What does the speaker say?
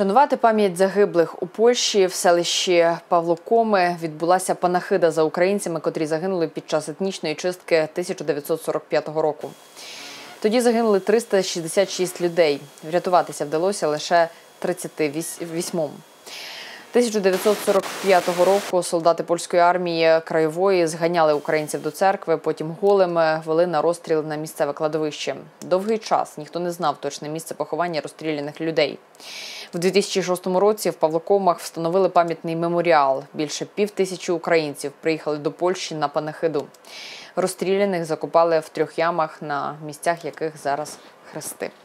Шанувати пам'ять загиблих у Польщі в селищі Павлокоми відбулася панахида за українцями, котрі загинули під час етнічної чистки 1945 року. Тоді загинули 366 людей. Врятуватися вдалося лише 38. 1945 року солдати польської армії краєвої зганяли українців до церкви, потім голими вели на розстріл на місцеве кладовище. Довгий час ніхто не знав точне місце поховання розстріляних людей. В 2006 році в Павлокомах встановили пам'ятний меморіал. Більше 5000 українців приїхали до Польщі на панахиду. Розстріляних закопали в 3 ямах, на місцях яких зараз хрести.